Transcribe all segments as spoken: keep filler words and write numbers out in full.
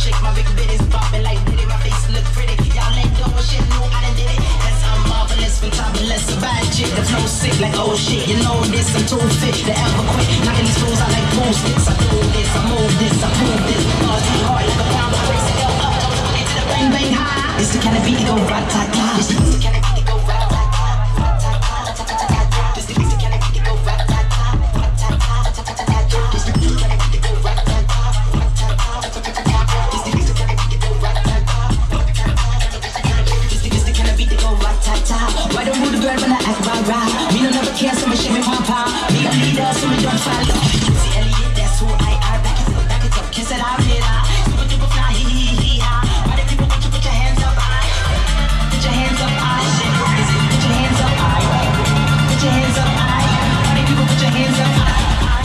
shake my big bitties, bopping like Diddy. My face look pretty. Y'all ain't doing shit, no, I done did it. That's I'm marvelous, fantabulous, a bad chick. The flow sick like oh shit. You know this, I'm too fit to ever quit. Knocking these fools out like pool sticks. I do this, I move this, I prove this. Bars too hard like a pound of bricks. Go up, don't into the bang bang high. It's the kind of beat that go rat-ta-ta. It's the kind of beat that go rat-ta-ta. It's the kind of beat that go rat-ta-ta. It's the kind of beat that go rat-ta-ta. It's the kind of beat that go rat-ta-ta. It's the kind of beat that go rat-ta-ta. Why don't move the girl when I act rah-rah? Me no never care, so me shake me pom-pom. Me a leader, so me don't follow. See Elliot, that's who I are. Back it up, back it up, kiss it out later. Super duper fly, hee hee hee ha. Why the people want you put your hands up high? Put your hands up high. Put your hands up high. Put your hands up high. Why the people put your hands up high?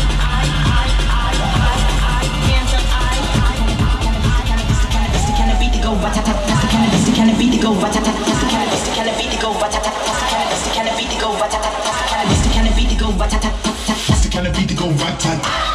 Hands up high. That's the kind of beat that go rat-ta-ta. That's the kind of, that's the kind of beat that go rat-ta-ta. That's the kind of, that's the kind of beat that go rat-ta-ta. That's the kind of, that's the kind of beat that go rat-ta-ta. That's the kind of, that's the kind of beat that go rat-ta-ta. That's the kind of beat that go rat-ta-ta.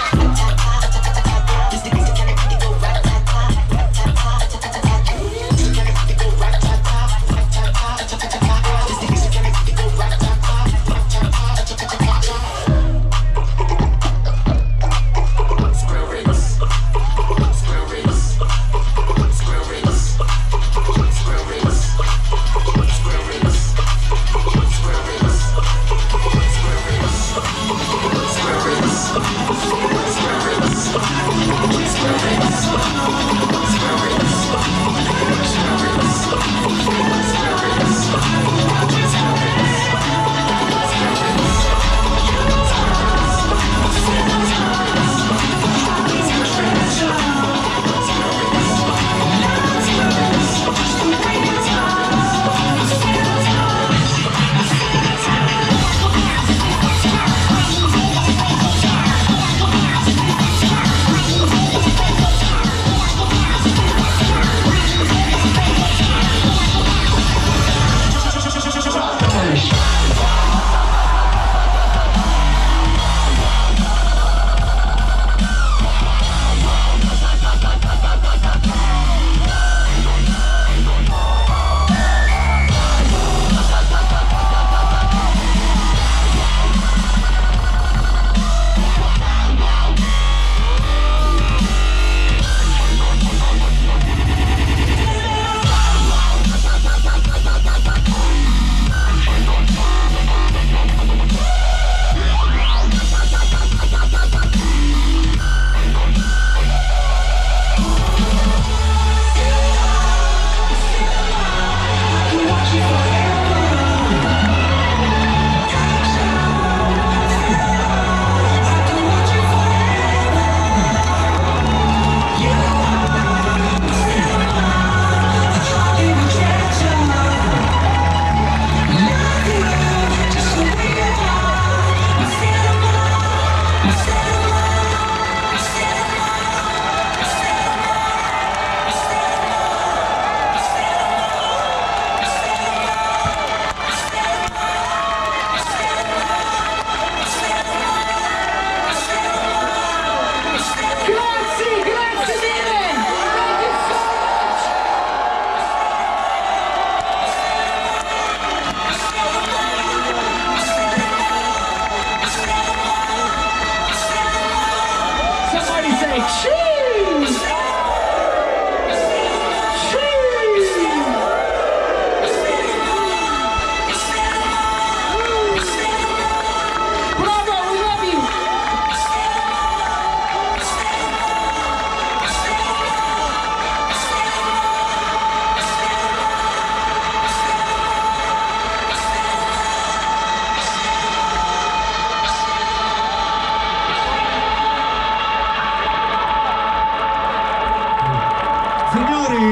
Cheese!